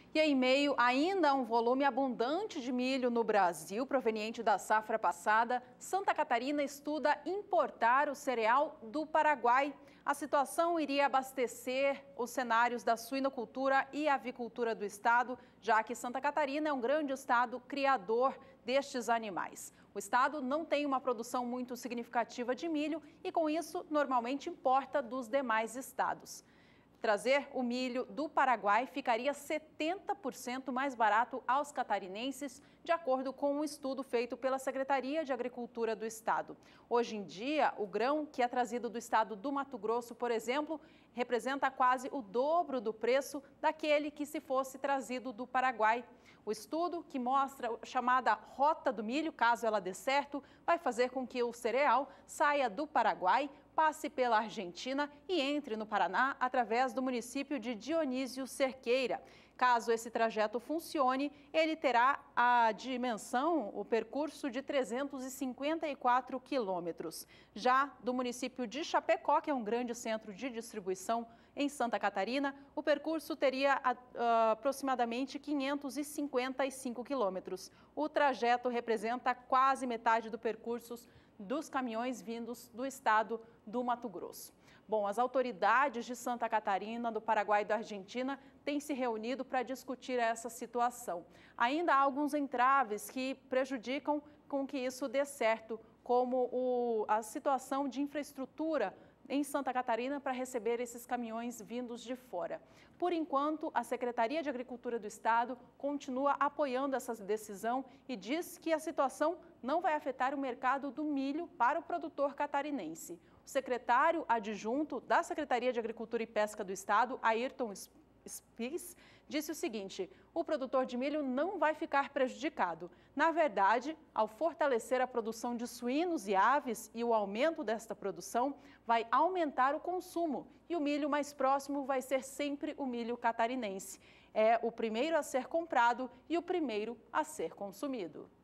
E em meio ainda a um volume abundante de milho no Brasil, proveniente da safra passada, Santa Catarina estuda importar o cereal do Paraguai. A situação iria abastecer os cenários da suinocultura e avicultura do estado, já que Santa Catarina é um grande estado criador destes animais. O estado não tem uma produção muito significativa de milho e, com isso, normalmente importa dos demais estados. Trazer o milho do Paraguai ficaria 70% mais barato aos catarinenses, de acordo com um estudo feito pela Secretaria de Agricultura do Estado. Hoje em dia, o grão que é trazido do estado do Mato Grosso, por exemplo, representa quase o dobro do preço daquele que se fosse trazido do Paraguai. O estudo, que mostra a chamada Rota do Milho, caso ela dê certo, vai fazer com que o cereal saia do Paraguai, passe pela Argentina e entre no Paraná através do município de Dionísio Cerqueira. Caso esse trajeto funcione, ele terá a dimensão, o percurso de 354 quilômetros. Já do município de Chapecó, que é um grande centro de distribuição em Santa Catarina, o percurso teria aproximadamente 555 quilômetros. O trajeto representa quase metade do percurso dos caminhões vindos do estado do Mato Grosso. Bom, as autoridades de Santa Catarina, do Paraguai e da Argentina têm se reunido para discutir essa situação. Ainda há alguns entraves que prejudicam com que isso dê certo, como a situação de infraestrutura em Santa Catarina para receber esses caminhões vindos de fora. Por enquanto, a Secretaria de Agricultura do Estado continua apoiando essa decisão e diz que a situação não vai afetar o mercado do milho para o produtor catarinense. O secretário adjunto da Secretaria de Agricultura e Pesca do Estado, Ayrton Spies, disse o seguinte: o produtor de milho não vai ficar prejudicado. Na verdade, ao fortalecer a produção de suínos e aves e o aumento desta produção, vai aumentar o consumo e o milho mais próximo vai ser sempre o milho catarinense. É o primeiro a ser comprado e o primeiro a ser consumido.